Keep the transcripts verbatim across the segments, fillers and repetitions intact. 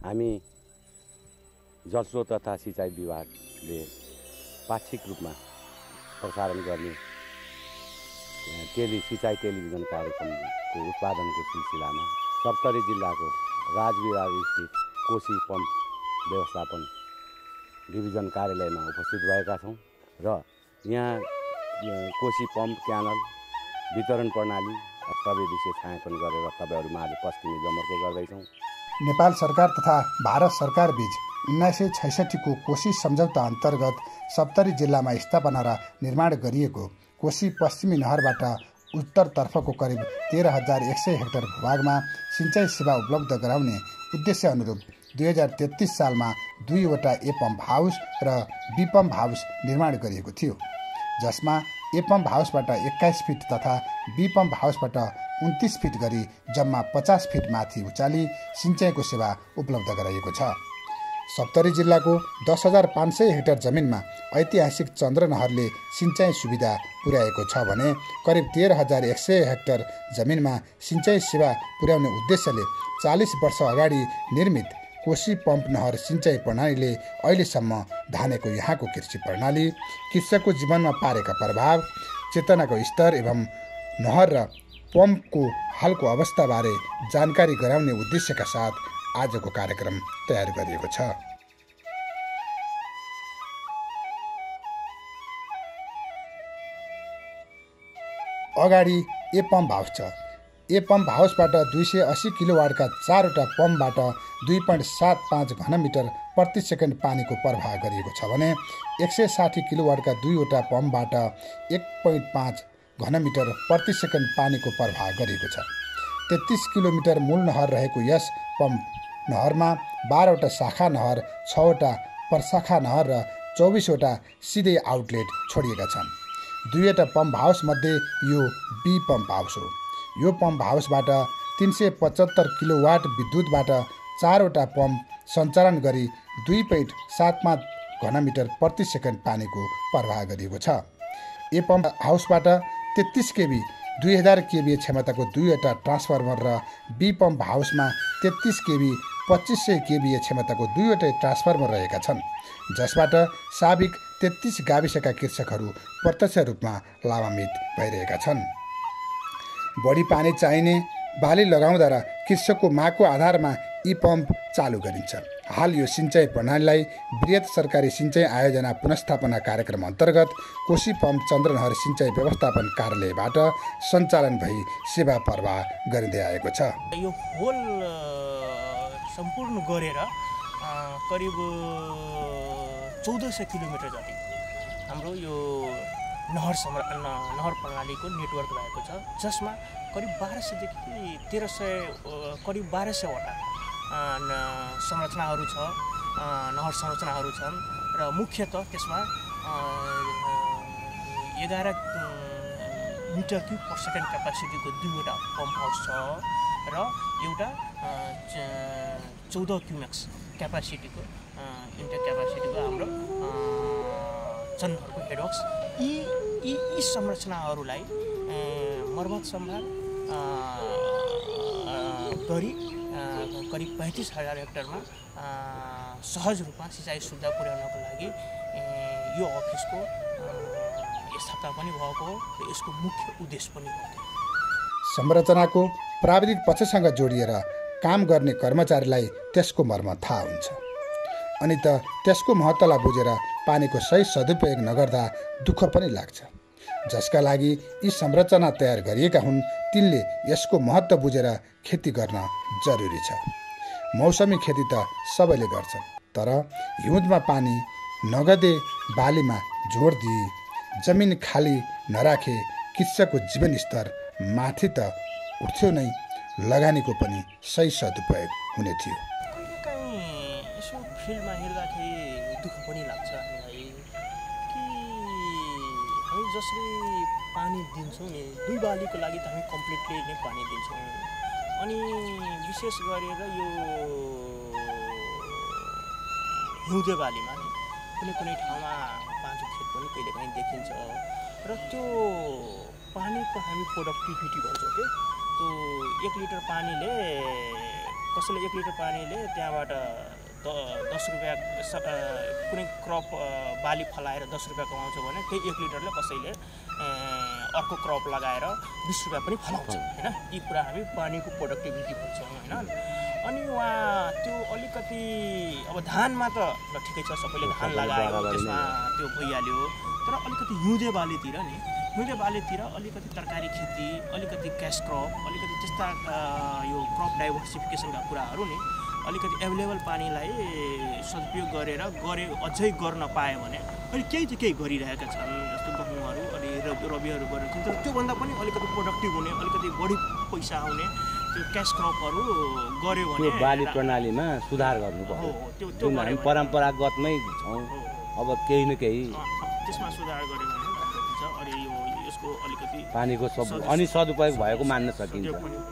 हामी जलस्रोत तथा सिँचाइ विभागले पाक्षिक रूपमा प्रसारण गर्ने टेली सिँचाइ टेलिभिजन कार्यक्रमको उत्पादनको सिलसिलामा सप्तरी जिल्लाको राजविहार स्थित कोशी पम्प व्यवस्थापन डिभिजन कार्यालयमा उपस्थित भएका छौँ र यहाँ कोशी पम्प क्यानल वितरण प्रणाली प्रविधि छायाङ्कन गरेर तपाईँहरूमाझ पस्किने जमर्को गर्दैछौँ। नेपाल सरकार तथा भारत सरकार बीच उन्नाइस सय छैसठी को कोशी सम्झौता अन्तर्गत सप्तरी जिल्लामा स्थापना र निर्माण गरिएको कोशी पश्चिमी नहरबाट उत्तरतर्फको करिब तेह्र हजार एक सय हेक्टर भूभागमा सिँचाइ सेवा उपलब्ध गराउने उद्देश्य अनुरूप दुई हजार तेत्तीस सालमा दुईवटा ए पम्प हाउस र बी पम्प हाउस निर्माण गरिएको थियो, जसमा ए पम्प हाउसबाट एक्काइस फिट तथा बी पम्प हाउसबाट उन्तिस फिट गरी जम्मा पचास फिट माथि उचाली सिँचाइको सेवा उपलब्ध गराइएको छ। सप्तरी जिल्लाको दस हजार पाँच सय हेक्टर जमिनमा ऐतिहासिक चन्द्र नहरले सिँचाइ सुविधा पुर्याएको छ भने करिब तेह्र हजार एक सय हेक्टर जमिनमा सिँचाइ सेवा पुर्याउने उद्देश्यले चालिस वर्ष अगाडि निर्मित कोशी पम्प नहर सिँचाइ प्रणालीले अहिलेसम्म धानेको यहाँको कृषि प्रणाली, कृषकको जीवनमा पारेका प्रभाव, चेतनाको स्तर एवं नहर र पम्पको हालको अवस्थाबारे जानकारी गराउने उद्देश्यका साथ आजको कार्यक्रम तयार गरिएको छ। अगाडि ए पम्प हाउस छ। ए पम्प हाउसबाट दुई सय अस्सी किलोवाटका चारवटा पम्पबाट दुई पोइन्ट सात पाँच घनमिटर प्रति सेकेन्ड पानीको प्रवाह गरिएको छ भने एक सय साठी किलोवाटका दुईवटा पम्पबाट एक पोइन्ट पाँच घनमिटर प्रति सेकेन्ड पानीको प्रवाह गरिएको छ। तेत्तीस किलोमिटर मूल नहर रहेको यस पम्प नहरमा बाह्रवटा शाखा नहर, छवटा प्रशाखा नहर र चौबिसवटा सिधै आउटलेट छोडिएका छन्। दुईवटा पम्प हाउस मध्ये यो बी पम्प हाउस हो। यो पम्प हाउसबाट तीन सय पचहत्तर किलोवाट विद्युतबाट चारवटा पम्प सञ्चालन गरी दुई पोइन्ट सात पाँच घनमिटर प्रति सेकेन्ड पानीको प्रवाह गरिएको छ। ए पम्प हाउसबाट तेत्तीस केबी दुई हजार केबी क्षमताको दुईवटा ट्रान्सफर्मर र बी पम्प हाउसमा तेत्तीस केबी पच्चिस सय केबी क्षमताको दुईवटा ट्रान्सफर्मर रहेका छन्, जसबाट साबिक तेत्तीस गाविसका कृषकहरू प्रत्यक्ष रूपमा लाभान्वित भइरहेका छन्। बढी पानी चाहिने बाली लगाउँदा र कृषकको मागको आधारमा यी पम्प चालु गरिन्छ। हाल यो सिँचाइ प्रणालीलाई वृहत सरकारी सिँचाइ आयोजना पुनर्स्थापना कार्यक्रम अन्तर्गत कोशी पम्प चन्द्रनहर सिँचाइ व्यवस्थापन कार्यालयबाट सञ्चालन भई सेवा प्रवाह गरिँदै आएको छ। यो होल सम्पूर्ण गरेर करिब चौध सय किलोमिटर जति हाम्रो यो नहर सम नहर प्रणालीको नेटवर्क रहेको छ, जसमा करिब बाह्र सयदेखि तेह्र सय करिब बाह्र सयवटा संरचनाहरू छ, नहर संरचनाहरू छन् र मुख्यतः त्यसमा एघार मिटर क्युब पर सेकेन्ड क्यापासिटीको दुईवटा पम्प हाउस छ र एउटा चौध क्युमेक्स क्यापासिटीको इन्टर क्यापासिटीको हाम्रो चन्द्रनहरको हेडवर्क्स यी यी यी संरचनाहरूलाई मर्मत सम्भार गरी करिब पैँतिस हजार हेक्टरमा सहज रूपमा सिँचाइ सुविधा पुर्याउनको लागि यो अफिसको स्थापना पनि भएको हो र यसको मुख्य उद्देश्य पनि हो। संरचनाको प्राविधिक पक्षसँग जोडिएर काम गर्ने कर्मचारीलाई त्यसको मर्म थाहा हुन्छ, अनि त त्यसको महत्त्वलाई बुझेर पानीको सही सदुपयोग नगर्दा दुःख पनि लाग्छ। जसका लागि यी संरचना तयार गरिएका हुन् तिनले यसको महत्त्व बुझेर खेती गर्न जरुरी छ। मौसमी खेती त सबैले गर्छन्, तर हिउँदमा पानी नगदे बालीमा जोड दिए जमिन खाली नराखे कृषकको जीवनस्तर माथि त उठ्थ्यो नै, लगानीको पनि सही सदुपयोग हुने थियो। यसो फिल्डमा हेर्दाखेरि दुःख पनि लाग्छ हामीलाई कि हामी जसरी पानी दिन्छौँ नि दुई बालीको लागि त हामी कम्प्लिटली नै पानी दिन्छौँ, अनि विशेष गरेर यो हिउँदे बालीमा कुनै कुनै ठाउँमा पाँचो खेत पनि कहिले काहीँ देखिन्छ र त्यो पानीको हामी प्रोडक्टिभिटी भन्छ कि त्यो एक लिटर पानीले कसैले एक लिटर पानीले त्यहाँबाट दस रुपियाँ कुनै क्रप बाली फलाएर दस रुपियाँ कमाउँछ भने त्यही एक लिटरले कसैले अर्को क्रप लगाएर बिस रुपियाँ पनि फलाउँछ होइन। यी कुरा हामी पानीको प्रोडक्टिभिटी भन्छौँ होइन। अनि उहाँ त्यो अलिकति अब धानमा त ल ठिकै छ, सबैले धान लगायो त्यसमा त्यो भइहाल्यो, तर अलिकति हिउँदे बालीतिर नि हिउँदे बालीतिर अलिकति तरकारी खेती, अलिकति क्यास क्रप, अलिकति त्यस्ता यो क्रप डाइभर्सिफिकेसनका कुराहरू नि अलिकति एभाइलेबल पानीलाई सदुपयोग गरेर गरे अझै गर्न पायो भने अहिले केही चाहिँ केही गरिरहेका छन्, जस्तो गहुँहरू अनि रबीहरू गरेर छन्, तर त्योभन्दा पनि अलिकति प्रोडक्टिभ हुने, अलिकति बढी पैसा आउने त्यो क्यास क्रपहरू गऱ्यो भने बाली प्रणालीमा सुधार गर्नुपर्छ। त्यो त्यो हामी परम्परागतमै छौँ, अब केही न केही त्यसमा सुधार गऱ्यो भने हुन्छ। अनि यो यसको अलिकति पानीको सब अनि सदुपयोग भएको मान्न सकिन्छ।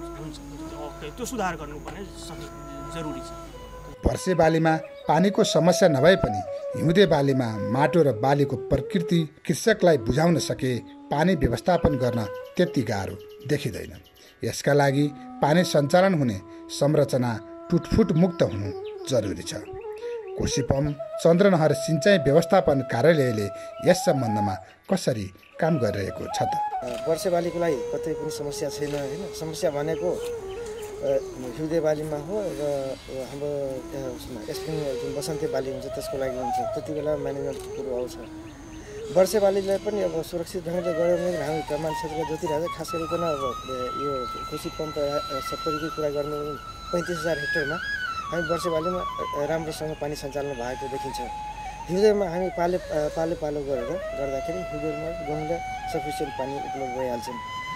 त्यो सुधार गर्नुपर्ने जरुरी छ। वर्षे बालीमा पानीको समस्या नभए पनि हिउँदे बालीमा माटो र बालीको प्रकृति कृषकलाई बुझाउन सके पानी व्यवस्थापन गर्न त्यति गाह्रो देखिँदैन। यसका लागि पानी सञ्चालन हुने संरचना टुटफुट मुक्त हुनु जरुरी छ। कोशी पम्प चन्द्रनहर सिंचाइ व्यवस्थापन कार्यालयले यस सम्बन्धमा कसरी काम गरिरहेको छ त? वर्षे बालीको लागि कतै पनि समस्या छैन होइन। समस्या भनेको हिउँदे बालीमा हो र हाम्रो स्प्रिङ जुन बसन्ते बाली हुन्छ त्यसको लागि हुन्छ, त्यति बेला म्यानेजमेन्टको कुरो आउँछ। वर्षे बालीलाई पनि अब सुरक्षित ढङ्गले गऱ्यो भने हामी कमान क्षेत्रलाई जोतिरहेको छ। खास गरिकन अब यो कोशी पम्प सत्तरीकै कुरा गर्ने पैँतिस हजार हेक्टरमा हामी वर्षे बालीमा राम्रोसँग पानी सञ्चालन भएको देखिन्छ। हिउँदेमा हामी पाले पाले पालो गरेर गर्दाखेरि हिउँदेमा गहुँलाई सफिसियन्ट पानी उपलब्ध भइहाल्छन्।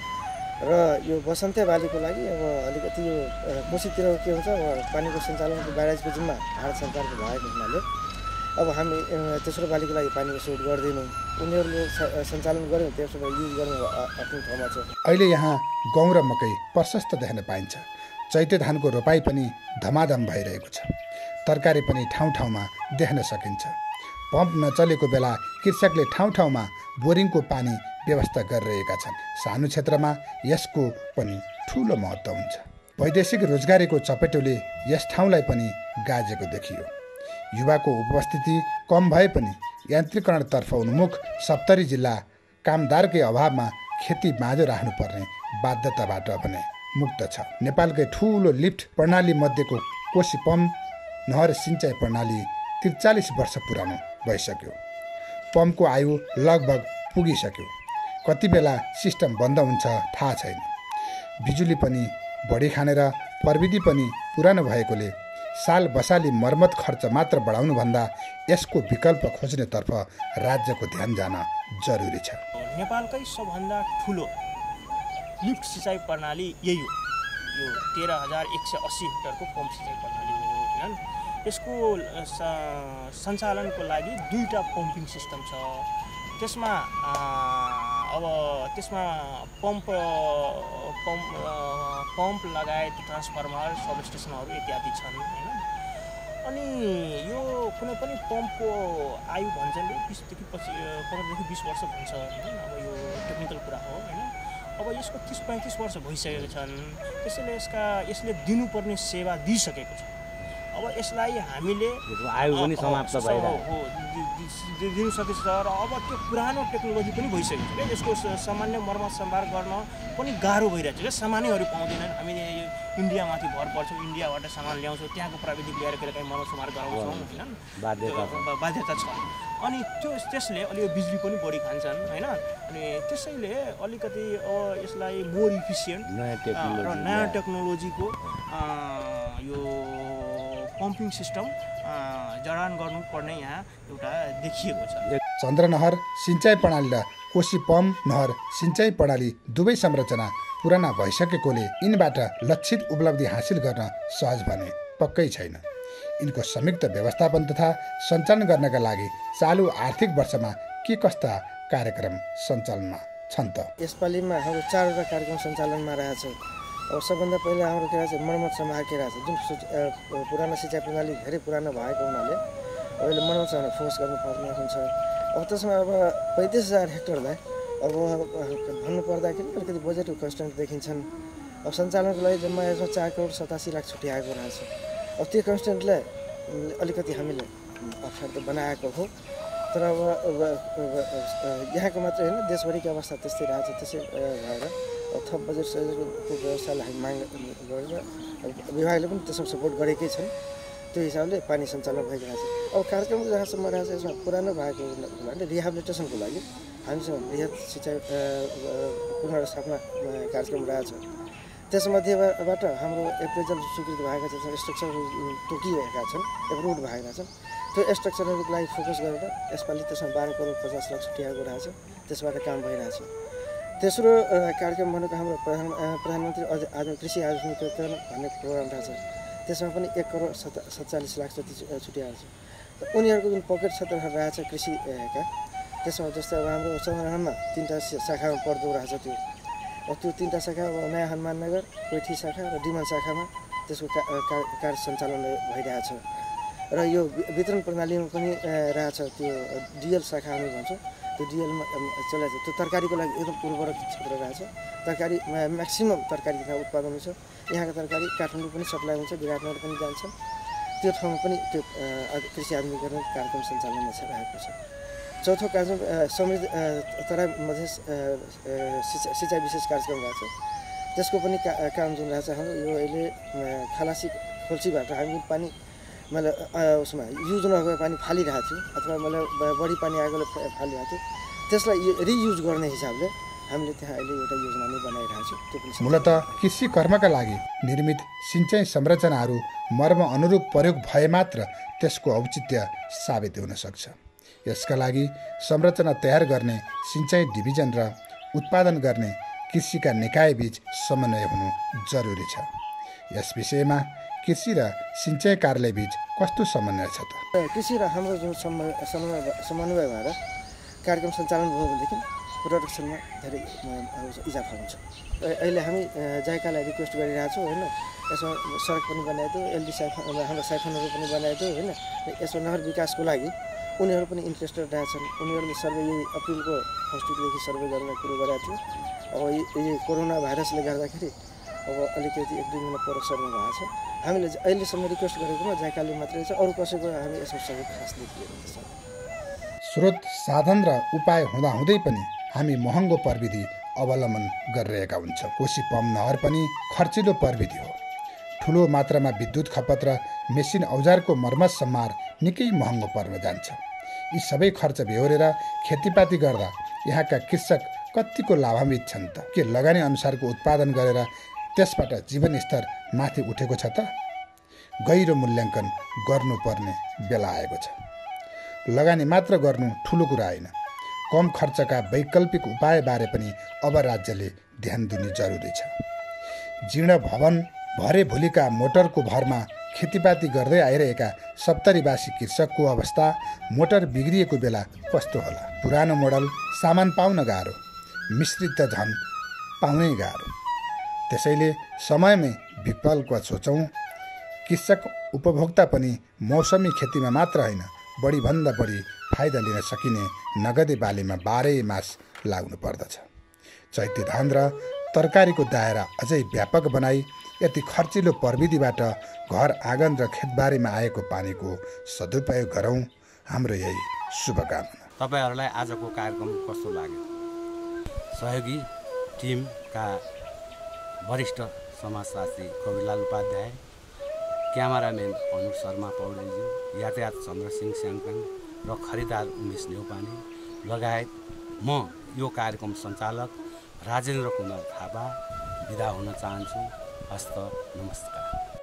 र यो बसन्ते बालीको लागि अब अलिकति यो कोशीतिर के हुन्छ, पानीको सञ्चालनको ब्यारेजको जिम्मा भारत सरकारको भएको हुनाले अब हामी तेस्रो बालीको लागि पानीको सुट गर्दैनौँ। उनीहरूले सञ्चालन गर्यो त्यसो भए युज गर्नु आफ्नो ठाउँमा छ। अहिले यहाँ गहुँ र मकै प्रशस्त देख्न पाइन्छ। चैते धानको रोपाई पनि धमाधम भइरहेको छ। तरकारी पनि ठाउँ ठाउँमा देख्न सकिन्छ। पम्प नचलेको बेला कृषकले ठाउँ ठाउँमा बोरिङको पानी व्यवस्था गरिरहेका छन्। सानो क्षेत्रमा यसको पनि ठुलो महत्त्व हुन्छ। वैदेशिक रोजगारीको चपेटोले यस ठाउँलाई पनि गाजेको देखियो। युवाको उपस्थिति कम भए पनि यान्त्रिकरणतर्फ उन्मुख सप्तरी जिल्ला कामदारकै अभावमा खेती बाँझो राख्नुपर्ने बाध्यताबाट भने मुक्त छ। नेपालकै ठुलो लिफ्ट प्रणाली मध्येको कोशी पम्प नहर सिंचाइ प्रणाली त्रिचालिस वर्ष पुरानो भइसक्यो। पम्पको आयु लगभग पुगिसक्यो। कति बेला सिस्टम बन्द हुन्छ थाहा छैन। बिजुली पनि बढी खानेर प्रविधि पनि पुरानो भएकोले साल बसाली मर्मत खर्च मात्र बढाउनुभन्दा यसको विकल्प खोज्नेतर्फ राज्यको ध्यान जान जरुरी छ। नेपालकै सबभन्दा ठुलो लिफ्ट सिँचाइ प्रणाली यही हो। यो तेह्र हजार एक सय अस्सी हेक्टरको पम्प सिँचाइ प्रणाली हो होइन। यसको सञ्चालनको लागि दुईवटा पम्पिङ सिस्टम छ। त्यसमा अब त्यसमा पम्प पम्प पम्प लगायत ट्रान्सफर्मर सब स्टेसनहरू इत्यादि छन् होइन। अनि यो कुनै पनि पम्पको आयु भन्छन् बिसदेखि पछि पन्ध्रदेखि बिस वर्ष भन्छ होइन। अब यो टेक्निकल कुरा हो होइन। अब यसको तिस पैँतिस वर्ष भइसकेको छन्। त्यसैले यसका यसले दिनुपर्ने सेवा दिइसकेको छ। अब यसलाई हामीले आयु पनि समाप्त भइरहेको दिनु सकेछ र अब त्यो पुरानो टेक्नोलोजी पनि भइसकेको छ क्या। यसको सामान्य मर्मत सम्भार गर्न पनि गाह्रो भइरहेको छ क्या। सामानहरू पाउँदैनन्। हामीले इन्डियामाथि भर पर्छौँ, इन्डियाबाट सामान ल्याउँछौँ, त्यहाँको प्राविधिक ल्याएर कहिले काहीँ मर्मत सम्भार गराउँछौँ होइन। बाध्यता छ। अनि त्यो त्यसले अलिक बिजुली पनि बढी खान्छन् होइन। अनि त्यसैले अलिकति अब यसलाई मोर इफिसियन्ट र नयाँ टेक्नोलोजीको यो पम्पिङ सिस्टम जडान गर्नुपर्ने यहाँ एउटा देखिएको छ। चन्द्रनहर सिंचाइ प्रणाली र कोशी पम्प नहर सिंचाइ प्रणाली दुवै संरचना पुराना भइसकेकोले यिनबाट लक्षित उपलब्धि हासिल गर्न सहज भने पक्कै छैन। यिनको संयुक्त व्यवस्थापन तथा सञ्चालन गर्नका लागि चालु आर्थिक वर्षमा के कस्ता कार्यक्रम सञ्चालनमा छन् त? यसपालिमा हाम्रो चारवटा कार्यक्रम सञ्चालनमा रहेछ। अब सबभन्दा पहिला हाम्रो के रहेछ, मर्मत सम्भार के रहेछ। जुन पुरानो सिँचाइ प्रणाली धेरै पुरानो भएको हुनाले अहिले मर्मत सम्भार फोकस गर्नुपर्ने हुन्छ। अब त्यसमा अब पैँतिस हजार हेक्टरलाई अब भन्नु पर्दाखेरि अलिकति बजेटको कन्स्टेन्ट देखिन्छन्। अब सञ्चालनको लागि जम्मा यसमा चार करोड सतासी लाख छुट्याएको रहेछ। अब त्यो कन्स्टेन्टलाई अलिकति हामीले अप्ठ्यारो त बनाएको हो, तर अब यहाँको मात्रै होइन देशभरिको अवस्था त्यस्तै रहेछ। त्यसै भएर अब थप बजेट सहयोगको व्यवस्थालाई हामी माग गरेर विभागले पनि त्यसमा सपोर्ट गरेकै छन्। त्यो हिसाबले पानी सञ्चालन भइरहेको छ। अब कार्यक्रम जहाँसम्म रहेछ यसमा पुरानो भएको हुनाले रिहाबिलिटेसनको लागि हामीसँग बृहत सिँचाइ पुनर्स्थापना कार्यक्रम रहेछ। त्यसमध्येबाट हाम्रो एप्रेजल स्वीकृत भएका छन्, स्ट्रक्चर तोकिएका छन्, एप्रुभ भएका छन्। त्यो स्ट्रक्चरहरूको लागि फोकस गरेर यसपालि त्यसमा बाह्र करोड पचास लाख छुट्याएको रहेछ। त्यसबाट काम भइरहेछ। तेस्रो कार्यक्रम भनेको हाम्रो प्रधान प्रधानमन्त्री आधुनिक कृषि आधुनिकीकरण भन्ने प्रोग्राम रहेछ। त्यसमा पनि एक करोड सत सत्तालिस लाख जति छुट्याएको छ। उनीहरूको जुन पकेट क्षेत्रहरू रहेछ कृषिका, त्यसमा जस्तै अब हाम्रो चौराहामा तिनवटा शाखामा पर्दो रहेछ। त्यो अब त्यो तिनवटा शाखा अब नयाँ हनुमान नगर, कोठी शाखा र डिमन शाखामा त्यसको कार्य सञ्चालन भइरहेछ। र यो वितरण प्रणालीमा पनि रहेछ त्यो डिएल शाखा हामी भन्छौँ। त्यो डिएलमा चलाएको छ। त्यो तरकारीको लागि एकदम उर्वरक क्षेत्र रहेछ। तरकारी म्याक्सिमम् तरकारी त्यहाँ उत्पादन हुन्छ। यहाँको तरकारी काठमाडौँ पनि सप्लाई हुन्छ, विराटनगर पनि जान्छ। त्यो ठाउँमा पनि त्यो कृषि आधुनिकीकरण कार्यक्रम सञ्चालनमा रहेको छ। चौथो कार्यक्रम समृद्ध तराई मधेस सिँचाइ विशेष कार्यक्रम रहेछ। त्यसको पनि का काम जुन रहेछ हाम्रो यो अहिले खलासी खोल्सीबाट हामी पानी मतलब उसमा युज नभए पानी फालिरहेको थियो अथवा मतलब बढी पानी आएकोले फालिरहेको थियो, त्यसलाई रियुज गर्ने हिसाबले हामीले त्यहाँ अहिले एउटा योजना नै बनाइरहेको छौँ। त्यो पनि मूलत कृषि कर्मका लागि निर्मित सिँचाइ संरचनाहरू मर्म अनुरूप प्रयोग भए मात्र त्यसको औचित्य साबित हुन सक्छ। यसका लागि संरचना तयार गर्ने सिँचाइ डिभिजन र उत्पादन गर्ने कृषिका निकायबीच समन्वय हुनु जरुरी छ। यस विषयमा कृषि र सिँचाइ कार्यालयबीच कस्तो समन्वय छ त? कृषि र हाम्रो जुन समन्वय समन्वय भएर कार्यक्रम सञ्चालन भयो भनेदेखि प्रोडक्सनमा धेरै इजाफा हुन्छ। अहिले हामी जायकालाई रिक्वेस्ट गरिरहेछौँ होइन, यसमा सडक पनि बनाइदियो, एलडी साइफन हाम्रो साइफनहरू पनि बनाइदियो होइन। यसमा नहर विकासको लागि उनीहरू पनि इन्ट्रेस्टेड रहेछन्। उनीहरूले सर्वे यही अप्रिलको फर्स्ट विकदेखि सर्वे गर्ने कुरो गरेको थियो। अब यो कोरोना भाइरसले गर्दाखेरि अब अलिकति एक दुई महिना पर सर्वे भएको छ। हामीले अहिलेसम्म रिक्वेस्ट गरेकोमा जायकाले मात्रै छ, अरू कसैको हामी यसमा सहयोग खास देखिएको छ। स्रोत साधन र उपाय हुँदाहुँदै पनि हामी महँगो प्रविधि अवलम्बन गरिरहेका हुन्छौँ। कोशी पम्प नहर पनि खर्चिलो प्रविधि हो। ठुलो मात्रामा विद्युत खपत र मेसिन औजारको मर्मत सम्हार निकै महँगो पर्न जान्छ। यी सबै खर्च बेहोरेर खेतीपाती गर्दा यहाँका कृषक कतिको लाभान्वित छन् त? के लगानी अनुसारको उत्पादन गरेर त्यसबाट जीवनस्तर माथि उठेको छ त? गहिरो मूल्याङ्कन गर्नुपर्ने बेला आएको छ। लगानी मात्र गर्नु ठुलो कुरा होइन, कम खर्चका वैकल्पिक उपायबारे पनि अब राज्यले ध्यान दिनु जरुरी छ। जीर्ण भवन भरे भोलिका मोटरको भरमा खेतीपाती गर्दै आइरहेका सप्तरीवासी कृषकको अवस्था मोटर बिग्रिएको बेला कस्तो होला? पुरानो मोडल सामान पाउन गाह्रो, मिश्रित त झन् पाउनै गाह्रो। त्यसैले समयमै विकल्प सोचौँ। कृषक उपभोक्ता पनि मौसमी खेतीमा मात्र होइन, बढीभन्दा बढी फाइदा लिन सकिने नगदे बालीमा बाह्रै मास लाग्नु पर्दछ। चैते धान र तरकारीको दायरा अझै व्यापक बनाई यति खर्चिलो प्रविधिबाट घर आँगन र खेतबारीमा आएको पानीको सदुपयोग गरौँ, हाम्रो यही शुभकामना। तपाईँहरूलाई आजको कार्यक्रम कस्तो लाग्यो? सहयोगी टिमका वरिष्ठ समाजशास्त्री कविलाल उपाध्याय, क्यामेराम्यान अनुप शर्मा पौडेलजी, यातायात चन्द्रसिंह स्याङपाङ र खरिदार उमेश नेउपाने लगायत म यो कार्यक्रम सञ्चालक राजेन्द्र कुमार थापा बिदा हुन चाहन्छु। हस्त नमस्कार।